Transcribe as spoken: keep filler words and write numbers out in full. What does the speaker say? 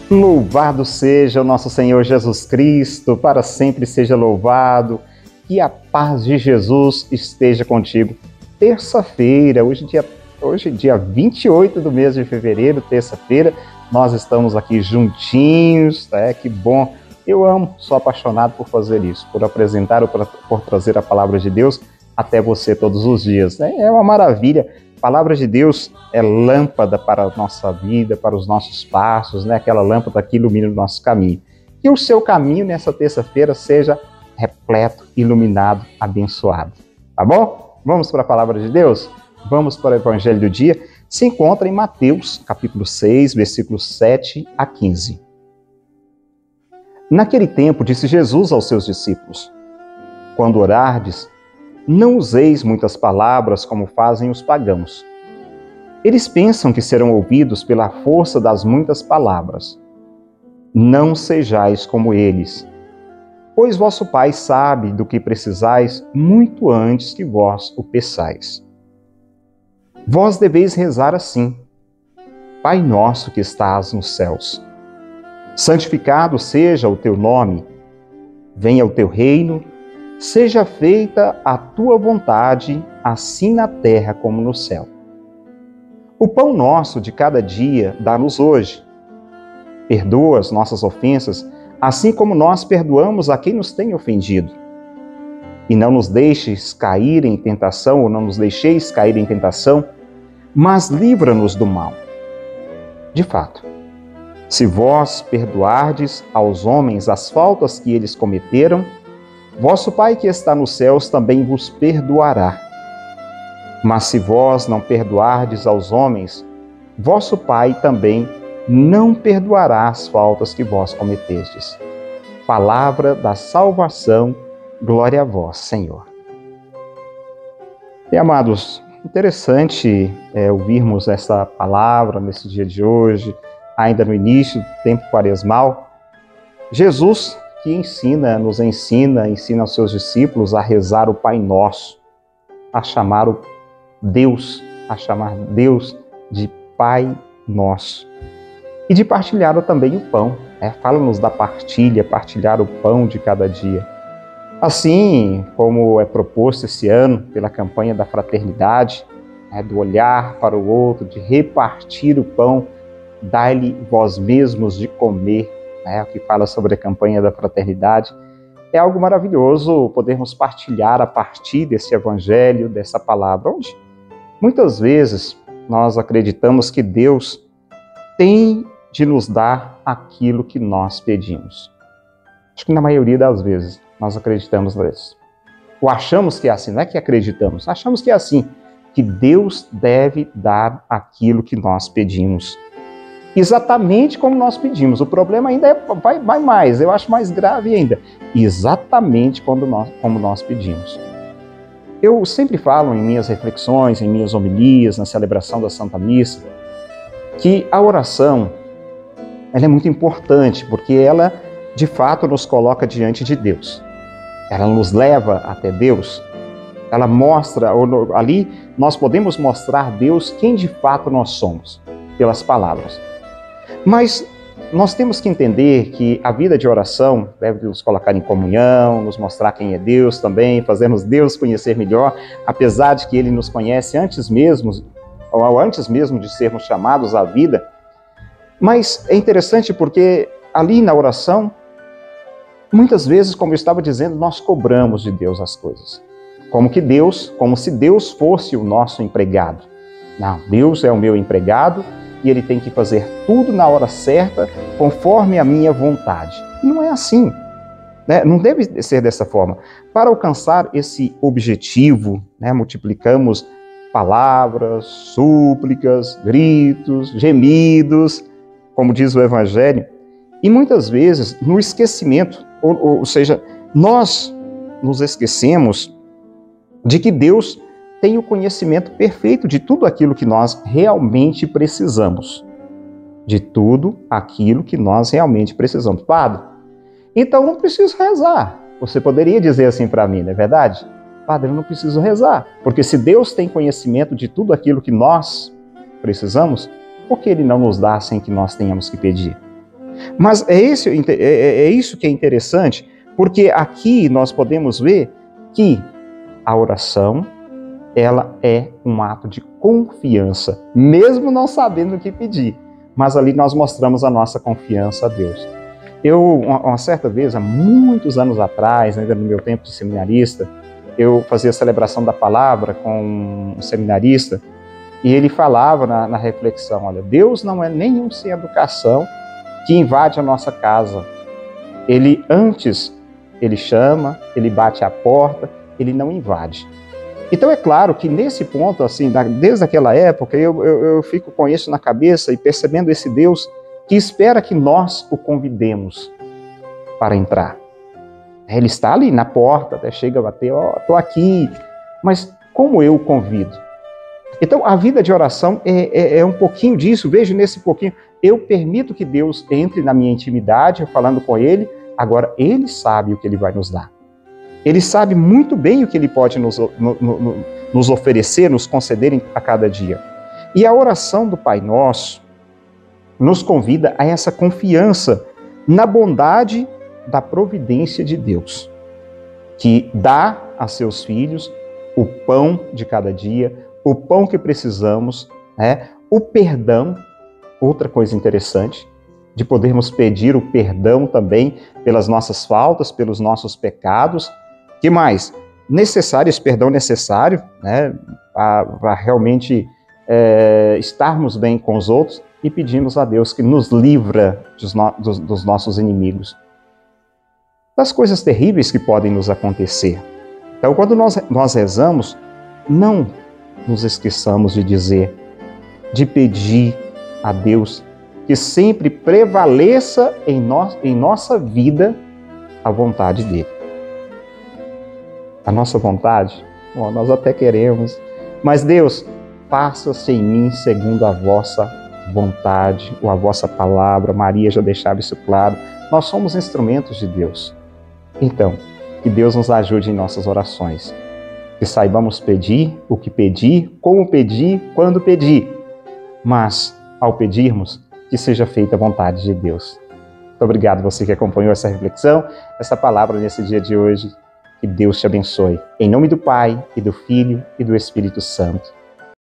Louvado seja o nosso Senhor Jesus Cristo, para sempre seja louvado, que a paz de Jesus esteja contigo. Terça-feira, hoje dia, hoje dia vinte e oito do mês de fevereiro, terça-feira, nós estamos aqui juntinhos, é, que bom. Eu amo, sou apaixonado por fazer isso, por apresentar, por, por trazer a palavra de Deus até você todos os dias. É, é uma maravilha. A palavra de Deus é lâmpada para a nossa vida, para os nossos passos, né? Aquela lâmpada que ilumina o nosso caminho. Que o seu caminho nessa terça-feira seja repleto, iluminado, abençoado. Tá bom? Vamos para a palavra de Deus? Vamos para o Evangelho do dia. Se encontra em Mateus, capítulo seis, versículos sete a quinze. Naquele tempo, disse Jesus aos seus discípulos: quando orardes, não useis muitas palavras como fazem os pagãos. Eles pensam que serão ouvidos pela força das muitas palavras. Não sejais como eles, pois vosso Pai sabe do que precisais muito antes que vós o peçais. Vós deveis rezar assim: Pai nosso que estás nos céus, santificado seja o teu nome, venha o teu reino, seja feita a tua vontade, assim na terra como no céu. O pão nosso de cada dia dá-nos hoje. Perdoa as nossas ofensas, assim como nós perdoamos a quem nos tem ofendido. E não nos deixes cair em tentação, ou não nos deixeis cair em tentação, mas livra-nos do mal. De fato, se vós perdoardes aos homens as faltas que eles cometeram, vosso Pai que está nos céus também vos perdoará. Mas se vós não perdoardes aos homens, vosso Pai também não perdoará as faltas que vós cometestes. Palavra da salvação, glória a vós, Senhor. E, amados, interessante é, ouvirmos essa palavra nesse dia de hoje, ainda no início do tempo quaresmal. Jesus que ensina, nos ensina, ensina aos seus discípulos a rezar o Pai Nosso, a chamar o Deus, a chamar Deus de Pai Nosso. E de partilhar também o pão. É, fala-nos da partilha, partilhar o pão de cada dia. Assim como é proposto esse ano pela campanha da fraternidade, é, do olhar para o outro, de repartir o pão, dai-lhe vós mesmos de comer, é, o que fala sobre a campanha da fraternidade. É algo maravilhoso podermos partilhar a partir desse evangelho, dessa palavra, onde muitas vezes nós acreditamos que Deus tem de nos dar aquilo que nós pedimos. Acho que na maioria das vezes nós acreditamos nisso. Ou achamos que é assim, não é que acreditamos, achamos que é assim, que Deus deve dar aquilo que nós pedimos. Exatamente como nós pedimos. O problema ainda é, vai, vai mais, eu acho mais grave ainda. Exatamente quando nós, como nós pedimos. Eu sempre falo em minhas reflexões, em minhas homilias, na celebração da Santa Missa, que a oração ela é muito importante, porque ela, de fato, nos coloca diante de Deus. Ela nos leva até Deus. Ela mostra, ou, ali nós podemos mostrar a Deus quem de fato nós somos, pelas palavras. Mas nós temos que entender que a vida de oração deve nos colocar em comunhão, nos mostrar quem é Deus também, fazermos Deus conhecer melhor, apesar de que Ele nos conhece antes mesmo, ou antes mesmo de sermos chamados à vida. Mas é interessante porque ali na oração, muitas vezes, como eu estava dizendo, nós cobramos de Deus as coisas. Como que Deus, como se Deus fosse o nosso empregado. Não, Deus é o meu empregado, e Ele tem que fazer tudo na hora certa, conforme a minha vontade. E não é assim, né? Não deve ser dessa forma. Para alcançar esse objetivo, né, multiplicamos palavras, súplicas, gritos, gemidos, como diz o Evangelho, e muitas vezes no esquecimento, ou, ou seja, nós nos esquecemos de que Deus tem o conhecimento perfeito de tudo aquilo que nós realmente precisamos. De tudo aquilo que nós realmente precisamos. Padre, então não preciso rezar. Você poderia dizer assim para mim, não é verdade? Padre, eu não preciso rezar. Porque se Deus tem conhecimento de tudo aquilo que nós precisamos, por que Ele não nos dá sem que nós tenhamos que pedir? Mas é, esse, é, é isso que é interessante, porque aqui nós podemos ver que a oração, ela é um ato de confiança, mesmo não sabendo o que pedir. Mas ali nós mostramos a nossa confiança a Deus. Eu, uma, uma certa vez, há muitos anos atrás, ainda no meu tempo de seminarista, eu fazia a celebração da palavra com um seminarista, e ele falava na, na reflexão, olha, Deus não é nenhum sem educação que invade a nossa casa. Ele antes, ele chama, ele bate a porta, ele não invade. Então é claro que nesse ponto, assim, desde aquela época, eu, eu, eu fico com isso na cabeça e percebendo esse Deus que espera que nós o convidemos para entrar. Ele está ali na porta, até chega a bater, ó, oh, estou aqui, mas como eu o convido? Então a vida de oração é, é, é um pouquinho disso, vejo nesse pouquinho, eu permito que Deus entre na minha intimidade, falando com Ele, agora Ele sabe o que Ele vai nos dar. Ele sabe muito bem o que Ele pode nos, no, no, nos oferecer, nos conceder a cada dia. E a oração do Pai Nosso nos convida a essa confiança na bondade da providência de Deus, que dá a seus filhos o pão de cada dia, o pão que precisamos, né? O perdão, outra coisa interessante, de podermos pedir o perdão também pelas nossas faltas, pelos nossos pecados. Que mais? Necessário, esse perdão necessário, né? Para realmente é, estarmos bem com os outros e pedimos a Deus que nos livra dos, no, dos, dos nossos inimigos, das coisas terríveis que podem nos acontecer. Então, quando nós, nós rezamos, não nos esqueçamos de dizer, de pedir a Deus que sempre prevaleça em, no, em nossa vida a vontade dele. A nossa vontade, bom, nós até queremos, mas Deus, faça-se em mim segundo a vossa vontade, ou a vossa palavra. Maria já deixava isso claro. Nós somos instrumentos de Deus. Então, que Deus nos ajude em nossas orações. Que saibamos pedir o que pedir, como pedir, quando pedir. Mas, ao pedirmos, que seja feita a vontade de Deus. Muito obrigado você que acompanhou essa reflexão, essa palavra nesse dia de hoje. Que Deus te abençoe. Em nome do Pai, e do Filho, e do Espírito Santo.